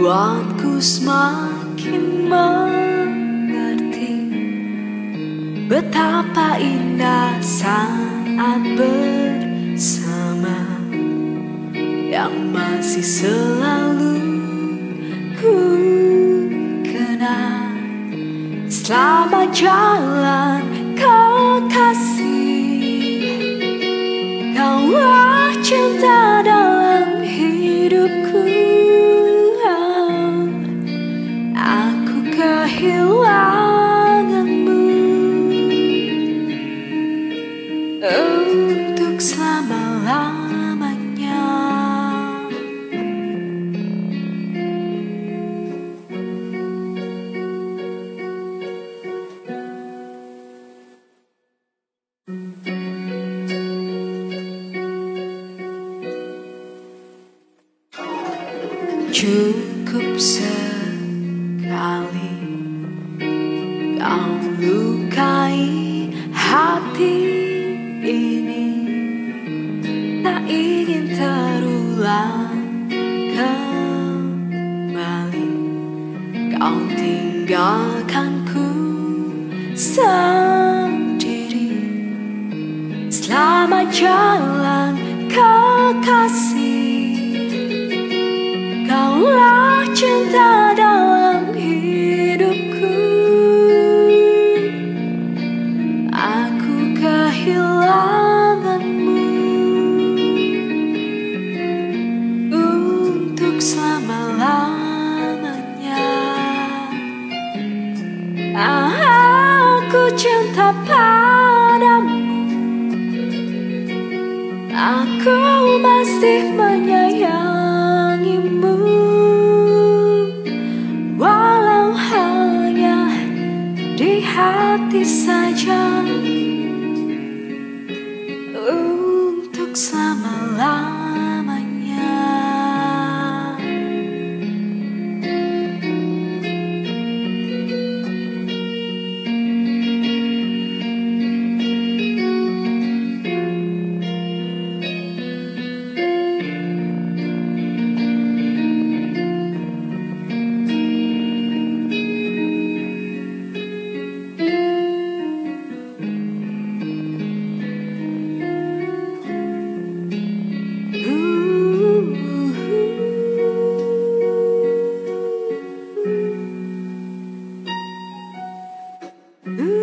Buatku semakin mengerti betapa indah saat bersama, yang masih selalu ku kenal. Selamat jalan kekasih, kaulah cinta dalam hidupku. Aku kehilanganmu untuk selama-lamanya. Cukup sekali kau lukai hati ini, tak ingin terulang kembali. Kau tinggalkanku sendiri. Selamat jalan kekasih, kaulah cinta dalam hidupku. Aku kehilanganmu untuk selama-lamanya. Aku cinta padamu, aku masih menyayangimu, walau hanya di hati saja, untuk selama-lamanya. Ooh.